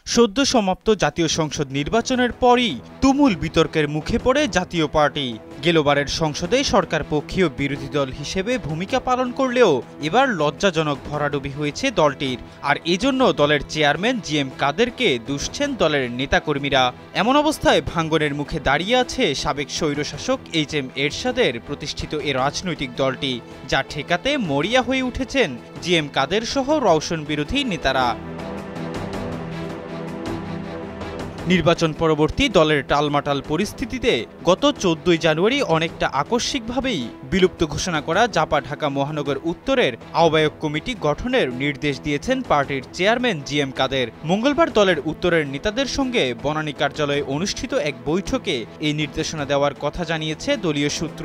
সদ্য সমাপ্ত জাতীয় সংসদ নির্বাচনের পরই তুমুল বিতর্কের মুখে পড়ে জাতীয় পার্টি। গেলবারের সংসদে সরকার পক্ষীয় বিরোধী দল হিসেবে ভূমিকা পালন করলেও এবার লজ্জাজনক ভরাডুবি হয়েছে দলটির। আর এজন্য দলের চেয়ারম্যান জিএম কাদেরকে দুষছেন দলের নেতাকর্মীরা। এমন অবস্থায় ভাঙ্গনের মুখে দাঁড়িয়ে আছে সাবেক স্বৈরশাসক এইচএম এরশাদের প্রতিষ্ঠিত এ রাজনৈতিক দলটি, যা ঠেকাতে মরিয়া হয়ে উঠেছেন জিএম কাদের সহ রওশন বিরোধী নেতারা। নির্বাচন পরবর্তী দলের টালমাটাল পরিস্থিতিতে গত 14 জানুয়ারি অনেকটা আকস্মিকভাবেই বিলুপ্ত ঘোষণা করা জাপা ঢাকা মহানগর উত্তরের আহ্বায়ক কমিটি গঠনের নির্দেশ দিয়েছেন পার্টির চেয়ারম্যান জিএম কাদের। মঙ্গলবার দলের উত্তরের নেতাদের সঙ্গে বনানী কার্যালয়ে অনুষ্ঠিত এক বৈঠকে এই নির্দেশনা দেওয়ার কথা জানিয়েছে দলীয় সূত্র।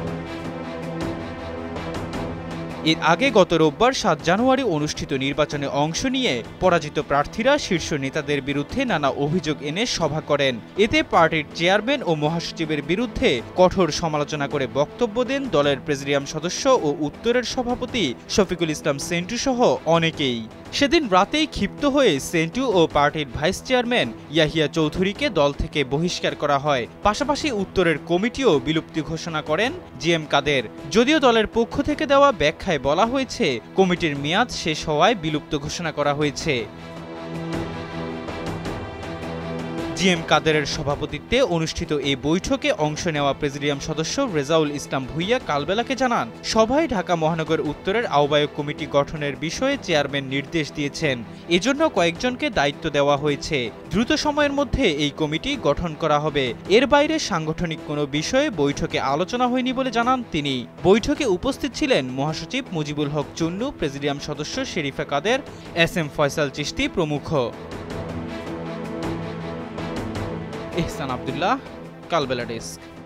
এর আগে গত রোববার 7 জানুয়ারি অনুষ্ঠিত নির্বাচনে অংশ নিয়ে পরাজিত প্রার্থীরা শীর্ষ নেতাদের বিরুদ্ধে নানা অভিযোগ এনে সভা করেন। এতে পার্টির চেয়ারম্যান ও মহাসচিবের বিরুদ্ধে কঠোর সমালোচনা করে বক্তব্য দেন দলের প্রেসিডিয়াম সদস্য ও উত্তরের সভাপতি শফিকুল ইসলাম সেন্টু সহ অনেকেই। সেদিন রাতেই ক্ষিপ্ত হয়ে সেন্টু ও পার্টির ভাইস চেয়ারম্যান ইয়াহিয়া চৌধুরীকে দল থেকে বহিষ্কার করা হয়। পাশাপাশি উত্তরের কমিটিও বিলুপ্তি ঘোষণা করেন জিএম কাদের। যদিও দলের পক্ষ থেকে দেওয়া ব্যাখ্যায় বলা হয়েছে কমিটির মেয়াদ শেষ হওয়ায় বিলুপ্ত ঘোষণা করা হয়েছে। জিএম কাদেরের সভাপতিত্বে অনুষ্ঠিত এই বৈঠকে অংশ নেওয়া প্রেসিডিয়াম সদস্য রেজাউল ইসলাম ভুইয়া কালবেলাকে জানান, সভায় ঢাকা মহানগর উত্তরের আহ্বায়ক কমিটি গঠনের বিষয়ে চেয়ারম্যান নির্দেশ দিয়েছেন। এজন্য কয়েকজনকে দায়িত্ব দেওয়া হয়েছে। দ্রুত সময়ের মধ্যে এই কমিটি গঠন করা হবে। এর বাইরে সাংগঠনিক কোনো বিষয়ে বৈঠকে আলোচনা হয়নি বলে জানান তিনি। বৈঠকে উপস্থিত ছিলেন মহাসচিব মুজিবুল হক চুন্নু, প্রেসিডিয়াম সদস্য শেরিফা কাদের, এসএম ফয়সাল চিশতি প্রমুখ। এহসান আব্দুল্লাহ, কালবেলা ডেস্ক।